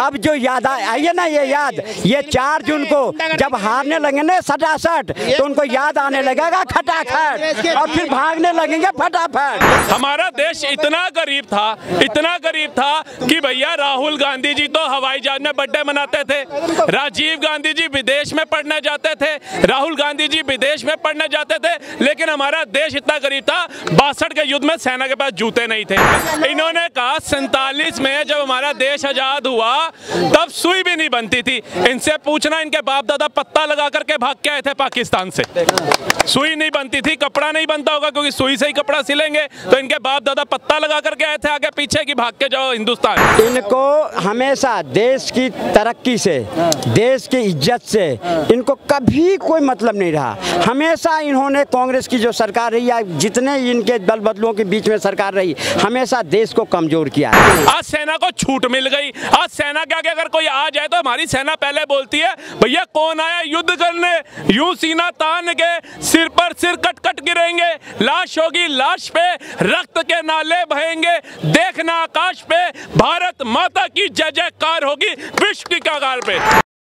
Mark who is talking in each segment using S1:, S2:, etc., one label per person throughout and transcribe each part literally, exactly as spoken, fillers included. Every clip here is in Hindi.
S1: अब जो याद आइए ना, ये याद, ये चार जून को जब हारने लगेंगे ना सटासट, तो उनको याद आने लगेगा खटाखट, और फिर भागने लगेंगे फटाफट।
S2: हमारा देश इतना गरीब था, इतना गरीब था कि भैया राहुल गांधी जी तो हवाई जहाज में बर्थडे मनाते थे, राजीव गांधी जी विदेश में पढ़ने जाते थे, राहुल गांधी जी विदेश में पढ़ने जाते थे, लेकिन हमारा देश इतना गरीब था, बासठ के युद्ध में सेना के पास जूते नहीं थे। इन्होंने कहा सैतालीस में जब हमारा देश आजाद हुआ तब सुई भी नहीं बनती थी। इनसे पूछना, इनके बाप दादा पत्ता लगा करके भाग के आए थे पाकिस्तान से, सुई नहीं बनती थी, कपड़ा नहीं बनता होगा क्योंकि सुई से ही कपड़ा सिलेंगे, तो इनके बाप दादा पत्ता लगा करके आए थे आगे पीछे की भाग के जाओ हिंदुस्तान।
S1: इनको हमेशा देश की तरक्की से, देश की इज्जत से इनको कभी कोई मतलब नहीं रहा। हमेशा इन्होंने कांग्रेस की जो सरकार रही या जितने इनके दल बदलुओं के बीच में सरकार रही, हमेशा देश को कमजोर किया है।
S2: आज सेना को छूट मिल गई। आज सेना के आगे अगर कोई आ जाए तो हमारी सेना पहले बोलती है भैया कौन आया युद्ध करने, यूं सीना तान के सिर पर सिर कट कट गिरेंगे, लाश होगी लाश पे, रक्त के नाले बहेंगे, देखना आकाश पे, भारत माता की जय जयकार होगी विश्व की कगार पे।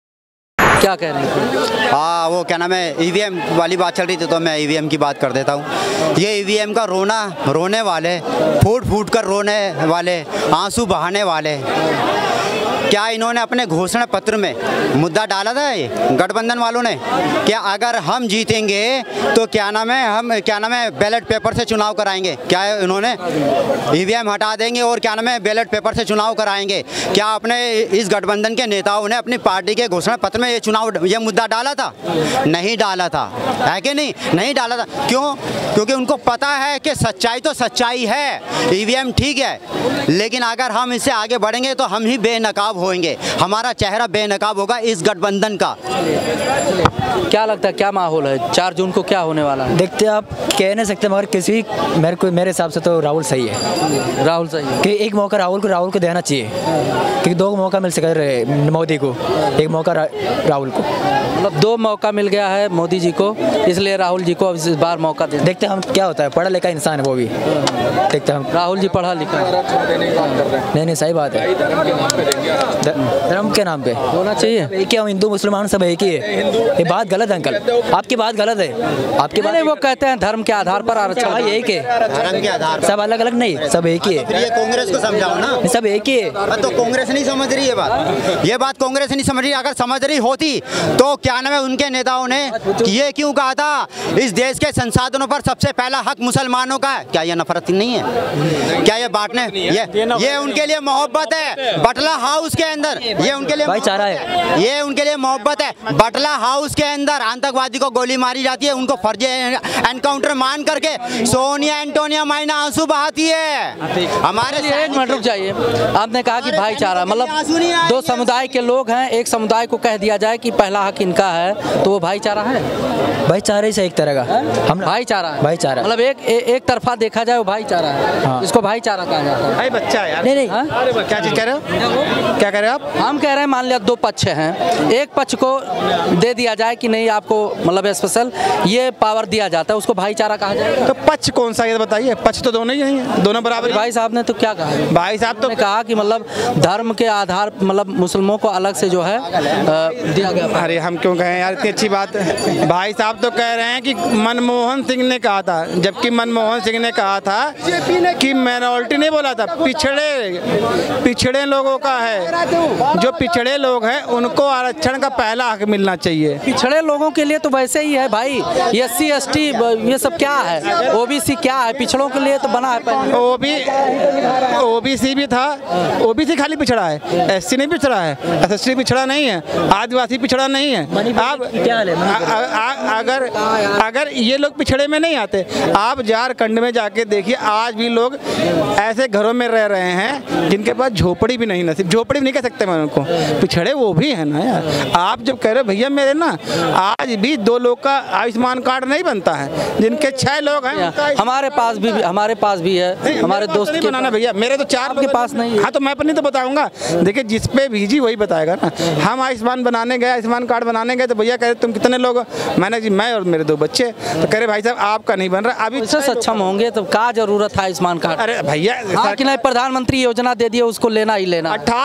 S3: क्या कह रहे हैं?
S4: हाँ, वो क्या नाम है, ईवीएम वाली बात चल रही थी तो मैं ईवीएम की बात कर देता हूँ। ये ईवीएम का रोना, रोने वाले, फूट फूट कर रोने वाले, आंसू बहाने वाले, क्या इन्होंने अपने घोषणा पत्र में मुद्दा डाला था ये गठबंधन वालों ने, क्या अगर हम जीतेंगे तो क्या नाम है, हम क्या नाम है बैलेट पेपर से चुनाव कराएंगे? क्या इन्होंने ईवीएम हटा देंगे और क्या नाम है बैलेट पेपर से चुनाव कराएंगे? क्या अपने इस गठबंधन के नेताओं ने अपनी पार्टी के घोषणा पत्र में ये चुनाव ये मुद्दा डाला था? नहीं डाला था, है कि नहीं? नहीं डाला था। क्यों? क्योंकि उनको पता है कि सच्चाई तो सच्चाई है, ईवीएम ठीक है, लेकिन अगर हम इससे आगे बढ़ेंगे तो हम ही बेनकाब होंगे, हमारा चेहरा बेनकाब होगा इस गठबंधन का।
S3: क्या लगता है क्या माहौल है चार जून को, क्या होने वाला है?
S5: देखते आप कह नहीं सकते, मगर किसी मेरे को मेरे हिसाब से तो राहुल सही है।
S3: राहुल सही है
S5: कि एक मौका राहुल को राहुल को देना चाहिए, क्योंकि दो मौका मिल सके रहे मोदी को, एक मौका रा, राहुल को,
S3: मतलब दो मौका मिल गया है मोदी जी को, इसलिए राहुल जी को अब इस बार मौका दे।
S5: देखते हम क्या होता है, पढ़ा लिखा इंसान है वो भी, देखते हम।
S3: राहुल जी पढ़ा लिखा,
S5: नहीं नहीं सही बात है, धर्म के नाम पे
S3: होना चाहिए।
S5: एक ही हम हिंदू मुसलमान सब एक ही है, ये बात गलत है अंकल, आपकी बात गलत है। आपकी बात
S3: नहीं, वो कहते हैं धर्म के आधार पर आरक्षण,
S5: एक है,
S4: धर्म के आधार
S5: सब अलग अलग नहीं, सब एक ही है।
S4: ये कांग्रेस को समझाओ ना,
S5: सब एक ही है।
S4: तो कांग्रेस नहीं समझ रही है बात, ये बात कांग्रेस नहीं समझ रही। अगर समझ रही होती तो क्या नाम है उनके नेताओं ने ये क्यों कहा था इस देश के संसाधनों पर सबसे पहला हक मुसलमानों का है? क्या ये नफरत नहीं है? क्या ये बांटने, ये ये उनके लिए मोहब्बत है? बटला हाउस के अंदर ये उनके लिए
S5: भाईचारा है,
S4: ये उनके लिए मोहब्बत है। बटला हाउस के अंदर आतंकवादी को गोली मारी जाती है, उनको फर्जी एनकाउंटर मान करके सोनिया एंटोनिया माइना आंसू बहाती है। हमारे
S3: एक मिनट रुक जाइए, आपने कहा कि भाईचारा, मतलब दो समुदाय के लोग हैं, एक समुदाय को कह दिया जाए कि पहला हक इनका है, तो वो भाईचारा है?
S5: भाईचारा ही से एक तरह का हम
S3: भाईचारा है,
S5: भाईचारा
S3: मतलब एक ए, एक तरफा देखा जाए वो भाईचारा है। हाँ। इसको भाईचारा कहा जाता है।
S6: भाई बच्चा है यार।
S5: नहीं नहीं
S3: हाँ?
S6: क्या चीज कह रहे हो, क्या कह रहे हो आप?
S3: हम कह रहे हैं मान लिया दो पक्ष हैं, एक पक्ष को दे दिया जाए कि नहीं आपको मतलब स्पेशल ये पावर दिया जाता है, उसको भाईचारा कहा जाएगा।
S6: तो पक्ष कौन सा ये बताइए? पक्ष तो दोनों ही हैं, दोनों बराबर।
S3: भाई साहब ने तो क्या कहा?
S6: भाई साहब तो
S3: कहा कि मतलब धर्म के आधार मतलब मुसलमानों को अलग से जो है दिया गया।
S6: अरे हम क्यों कहें यार, इतनी अच्छी बात है। भाई साहब तो कह रहे हैं कि मनमोहन सिंह ने कहा था, जबकि मनमोहन सिंह ने कहा था कि माइनॉरिटी नहीं बोला था, पिछड़े पिछड़े लोगों का है, जो पिछड़े लोग हैं उनको आरक्षण का पहला हक मिलना चाहिए।
S3: पिछड़े लोगों के लिए तो वैसे ही है भाई, एस सी एस टी ये सब क्या है, ओबीसी क्या है, पिछड़ों के लिए तो बना है।
S6: ओबी ओबीसी भी था, ओबीसी खाली पिछड़ा है, एससी नहीं पिछड़ा है, एसएसटी पिछड़ा नहीं है, आदिवासी पिछड़ा नहीं है। आप अगर अगर ये लोग पिछड़े में नहीं आते, आप झारखंड में जाके देखिए, आज भी लोग ऐसे घरों में रह रहे हैं जिनके पास झोपड़ी भी नहीं, नसीब झोपड़ी भी नहीं कह सकते मैं उनको, पिछड़े वो भी है ना यार। आप जब कह रहे हो भैया मेरे ना आज भी दो लोग का आयुष्मान कार्ड नहीं बनता है, जिनके छह लोग हैं
S3: हमारे पास भी हमारे पास भी है, हमारे दोस्त
S6: नहीं बनाना भैया, मेरे तो चार
S3: के पास नहीं है।
S6: हाँ तो मैं अपनी तो बताऊंगा, देखिए जिस पे भेजी वही बताएगा ना। हम आयुष्मान बनाने गए, आयुष्मान कार्ड बनाने गए तो भैया कह रहे तुम कितने लोग, मैंने जी मैं और मेरे दो बच्चे, तो कह रहे भाई साहब आपका नहीं बन रहा। अभी
S3: इससे सक्षम होंगे तो क्या जरूरत है आयुष्मान कार्ड?
S6: अरे भैया
S3: हाँ कि नहीं, प्रधानमंत्री योजना दे दिए उसको लेना ही लेना।
S6: अठारह परसेंट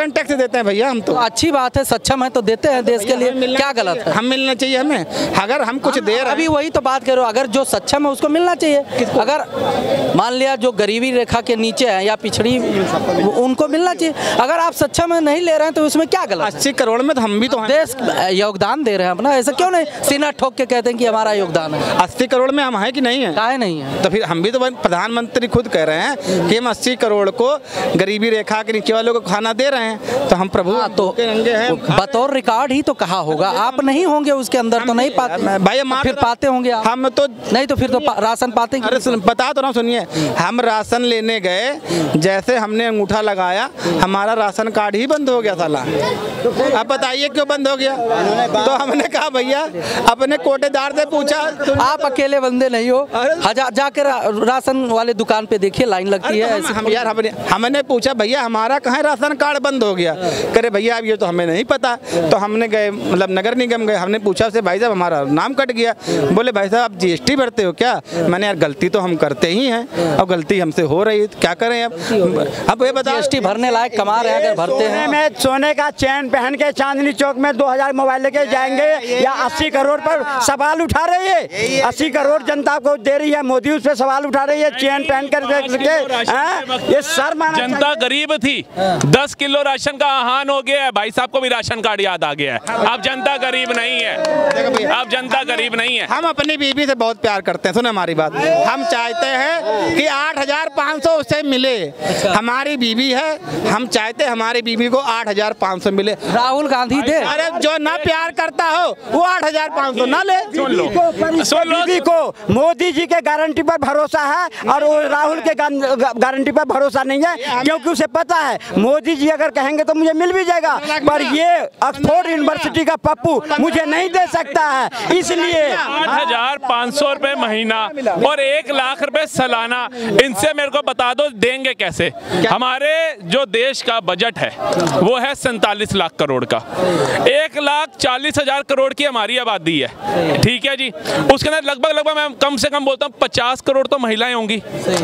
S6: रिटर्न टैक्स देते हैं भैया हम तो।
S3: अच्छी बात है, सक्षम है तो देते हैं देश के लिए, क्या गलत है?
S6: हम मिलना चाहिए हमें, अगर हम कुछ दे रहे
S3: अभी वही तो बात कर रहे हो, अगर जो सक्षम है उसको मिलना चाहिए। अगर मान लिया जो गरीबी रेखा के नीचे है या पिछड़ी, उनको मिलना चाहिए। अगर आप सक्षम है नहीं ले रहे हैं तो उसमें क्या गलत?
S6: अस्सी करोड़ में तो हम भी तो हैं।
S3: देश योगदान दे रहे हैं अपना, ऐसा क्यों नहीं सीना ठोक के कहते हैं कि हमारा योगदान है?
S6: अस्सी करोड़ में हम हैं कि नहीं है?
S3: काहे नहीं है?
S6: तो फिर हम भी तो प्रधानमंत्री खुद कह रहे हैं कि हम अस्सी करोड़ को गरीबी रेखा के नीचे वालों को खाना दे रहे हैं, तो हम प्रभु
S3: हाँ, तो
S6: हैं,
S3: बतौर रिकॉर्ड ही तो कहा होगा। आप नहीं होंगे उसके अंदर तो नहीं पाते
S6: भाई,
S3: फिर पाते होंगे आप।
S6: हम तो
S3: नहीं तो फिर तो राशन पाते।
S6: अरे बता तो रहा हूँ, सुनिए, हम राशन लेने गए, जैसे हमने अंगूठा लगाया हमारा राशन कार्ड ही बंद हो गया साला। अब बताइए क्यों बंद हो गया? तो हमने कहा भैया अपने कोटेदार से पूछा,
S3: आप अकेले बंदे नहीं हो, हजार जाकर राशन वाले दुकान पे देखिए लाइन लगती है।
S6: हम, हम यार हमने हमने पूछा भैया हमारा कहाँ राशन कार्ड बंद हो गया? करे भैया अब ये तो हमें नहीं पता। तो हमने गए, मतलब नगर निगम गए, हमने पूछा से भाई साहब हमारा नाम कट गया। बोले भाई साहब आप जीएसटी भरते हो क्या? मैंने यार गलती तो हम करते ही हैं और गलती हमसे हो रही है, क्या करें अब? अब ये बता,
S3: जीएसटी भरने लायक कमा रहे हैं, अगर भरते हैं।
S1: में सोने का चैन पहन के चांदनी चौक में दो हजार मोबाइल लेके जाएंगे या अस्सी करोड़ पर सवाल उठा रही है? अस्सी करोड़ जनता को दे रही है, मोदी उस पर सवाल उठा रही है चैन पहन कर के। ये सर माना,
S2: जनता गरीब थी, दस किलो राशन का आहान हो गया है। भाई साहब को भी राशन कार्ड याद आ गया है। अब जनता गरीब नहीं है, अब जनता गरीब नहीं है।
S6: हम अपनी बीवी से बहुत प्यार करते हैं, सुने हमारी बात। हम चाहते हैं कि आठ हजार पाँच सौ उससे मिले। हमारी बीवी है, हम चाहते हमारी बीवी को आठ हजार पाँच सौ मिले।
S3: राहुल गांधी दे।
S6: अरे जो ना प्यार करता हो वो आठ हजार पाँच सौ ना ले।
S2: सुन लो,
S1: सुन लो, बीवी को मोदी जी के गारंटी पर भरोसा है और वो राहुल के गारंटी पर भरोसा नहीं है, क्योंकि उसे पता है मोदी जी अगर कहेंगे तो मुझे मिल भी जाएगा, पर ये ऑक्सफोर्ड यूनिवर्सिटी का पप्पू मुझे नहीं दे सकता है। इसलिए
S2: आठ हजार पाँच सौ रुपए महीना और एक लाख रुपए सालाना, इनसे मेरे को बता दो देंगे कैसे? हमारे जो देश का बजट है वो है सैंतालीस लाख करोड़ का। एक लाख चालीस हजार करोड़ की हमारी आबादी है, ठीक है जी। उसके अंदर लगभग लगभग मैं कम से कम बोलता हूँ पचास करोड़ तो महिलाएं होंगी।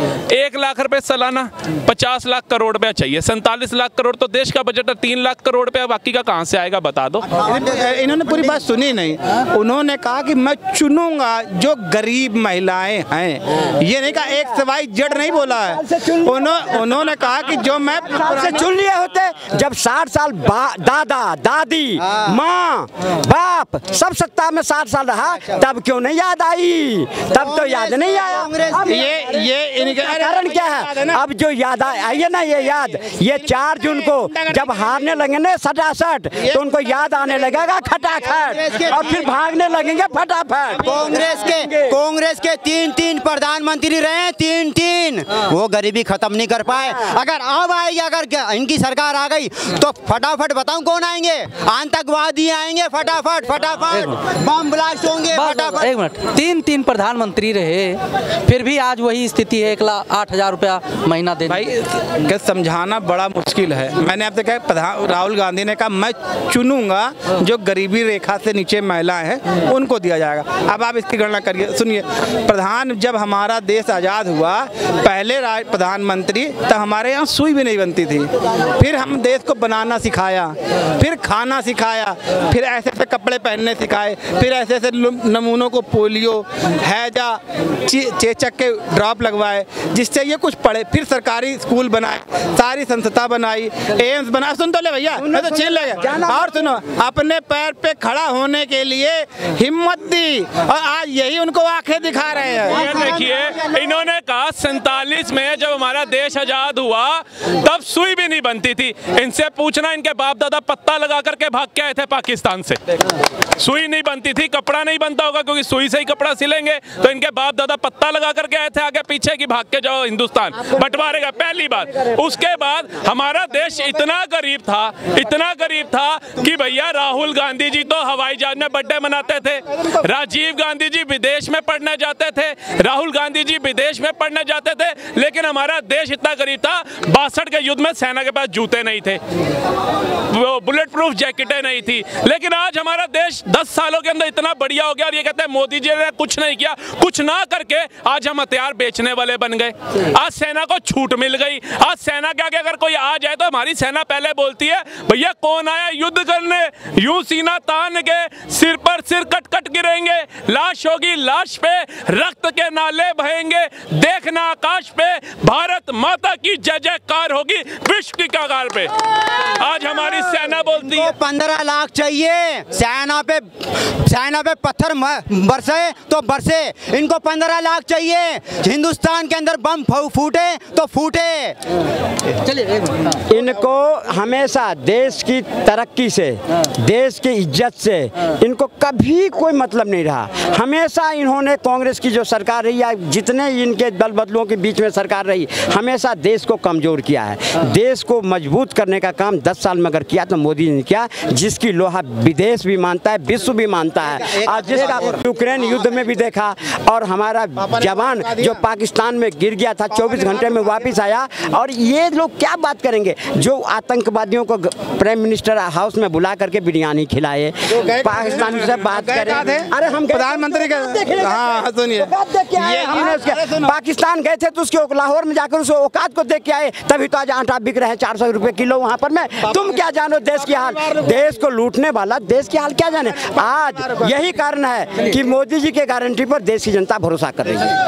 S2: एक लाख रुपए सालाना, पचास लाख करोड़ रुपया चाहिए। सैंतालीस लाख करोड़ तो देश का बजट है, तीन लाख करोड़ रुपया बाकी का कहाँ से आएगा बता दो।
S6: इन्होंने पूरी बात सुनी नहीं। उन्होंने कहा कि मैं चुनूंगा जो गरीब महिलाएं हैं, ये नहीं कहा, एक सवाई जड़ नहीं बोला है। उन्होंने उन्होंने कहा कि जो मैं
S1: से चुन लिए होते जब साठ साल दादा दादी माँ बाप सब सत्ता में साठ साल रहा, तब क्यों नहीं याद आई? तब तो याद नहीं आया।
S6: ये ये इनका
S1: कारण क्या है? अब जो याद आई है ना, ये याद, ये चार जून को जब हारने लगेंगे ना सटासट, तो उनको याद आने लगेगा खटाखट और फिर भागने लगेंगे फटाफट।
S4: कांग्रेस के कांग्रेस के तीन तीन प्रधानमंत्री रहे, तीन तीन, वो गरीबी खत्म नहीं कर पाए। अगर अब आएगी, अगर इनकी सरकार आ गई तो फटाफट बताऊं कौन आएंगे? आतंकवादी आएंगे, फटाफट फटाफट बम ब्लास्ट होंगे फटाफट।
S3: एक मिनट, तीन तीन प्रधानमंत्री रहे फिर भी आज वही स्थिति है, एक लाख आठ हजार रुपया महीना देने।
S6: भाई समझाना बड़ा मुश्किल है। मैंने आपसे कहा, प्रधान राहुल गांधी ने कहा मैं चुनूंगा जो गरीबी रेखा से नीचे महिलाएं हैं उनको दिया जाएगा। अब आप इसकी गणना करिए, सुनिए, प्रधान जब हमारा देश आज़ाद हुआ, पहले प्रधानमंत्री तब हमारे यहाँ सुई भी नहीं बनती थी। फिर हम देश को बनाना सिखाया, फिर खाना सिखाया, फिर ऐसे ऐसे कपड़े पहनने सिखाए, फिर ऐसे ऐसे नमूनों को पोलियो, हैजा, चेचक के ड्रॉप लगवाए जिससे ये कुछ पढ़े। फिर सरकारी स्कूल बनाए, सारी संस्था बनाई, एम्स बना। सुन तो ले भैया, मैं तो छीन लेगा। और सुनो, अपने पैर पे खड़ा होने के लिए हिम्मत दी और आज यही उनको आंखें दिखा रहे हैं।
S2: ये देखिए, इन्होंने कहा सैंतालीस में जब हमारा देश आजाद हुआ तब सुई भी नहीं बनती थी। इनसे पूछना, इनके बाप दादा पत्ता लगा करके भाग के आए थे पाकिस्तान से। सुई नहीं बनती थी, कपड़ा नहीं बनता होगा क्योंकि सुई से ही कपड़ा सिलेंगे, तो इनके बाप दादा पत्ता लगा करके आए थे आगे पीछे की भाग के जाओ हिंदुस्तान बंटवारे का। पहली बात। उसके बाद हमारा देश इतना गरीब था, इतना गरीब था कि भैया राहुल गांधी जी तो हवाई जहाज में बर्थडे मनाते थे, राजीव गांधी जी विदेश में पढ़ने जाते थे, राहुल गांधी जी विदेश में पढ़ने जाते थे, लेकिन हमारा देश इतना गरीब था, बासठ के युद्ध में सेना के पास जूते नहीं थे, वो बुलेट प्रूफ जैकेटें नहीं थी। लेकिन आज हमारा देश दस सालों के अंदर इतना बढ़िया हो गया और ये कहते हैं मोदी जी ने कुछ नहीं किया। कुछ ना करके आज हम हथियार बेचने वाले बन गए। आज सेना को छूट मिल गई। आज सेना के आगे अगर कोई आ जाए तो हमारी सेना सेना पहले बोलती है भैया कौन आया युद्ध करने, यूं सीना तान के सिर पर सिर कट कट गिरेंगे, लाश होगी लाश पे रक्त के नाले बहेंगे, देखना आकाश पे भारत माता की जय जयकार होगी विश्व की कगार पे। आज हमारी सेना बोलती है
S4: पंद्रह लाख चाहिए, सेना पे सेना पे पत्थर बरसे तो बरसे, इनको पंद्रह लाख चाहिए। हिंदुस्तान के अंदर बम फूटे तो फूटे।
S1: इनको हमेशा देश की तरक्की से, देश की इज्जत से इनको कभी कोई मतलब नहीं रहा। हमेशा इन्होंने कांग्रेस की जो सरकार रही है, जितने इनके दल बदलों के बीच में सरकार रही, हमेशा देश को कमजोर किया है। देश को मजबूत करने का काम दस साल में अगर किया तो मोदी ने किया, जिसकी लोहा विदेश भी मानता है, विश्व भी मानता है। आज जिसका यूक्रेन युद्ध में भी देखा, और हमारा जवान जो पाकिस्तान में गिर गया था चौबीस घंटे में वापस आया। और ये लोग क्या बात करेंगे जो आतंकवादियों को प्राइम मिनिस्टर हाउस में बुला करके बिरयानी खिलाए, पाकिस्तान से बात करें। अरे हम
S6: प्रधानमंत्री का हाँ सुनिए,
S1: हमने उसके पाकिस्तान गए थे तो उसके लाहौर में जाकर उस औकात को देख के आए, तभी तो आज आटा बिक रहे हैं चार सौ रुपए किलो वहाँ पर। मैं तुम क्या जानो देश की हाल, देश को लूटने वाला देश की हाल क्या जाने। आज यही कारण है कि मोदी जी के गारंटी पर देश की जनता भरोसा कर रही है।